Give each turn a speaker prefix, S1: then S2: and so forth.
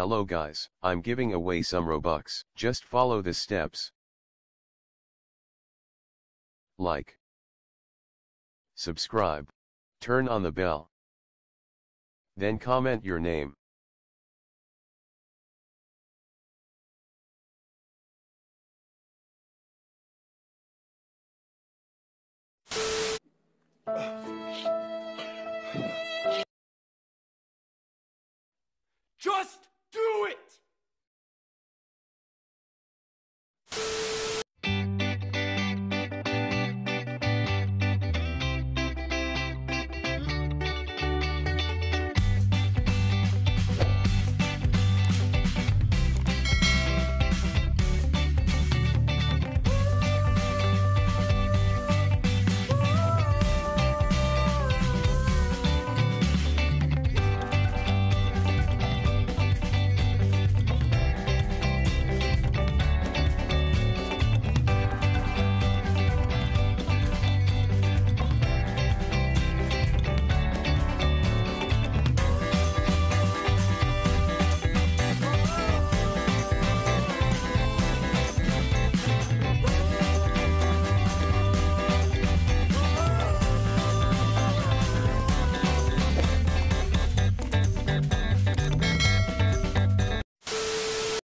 S1: Hello guys, I'm giving away some Robux. Just follow the steps. Like, subscribe, turn on the bell. Then comment your name.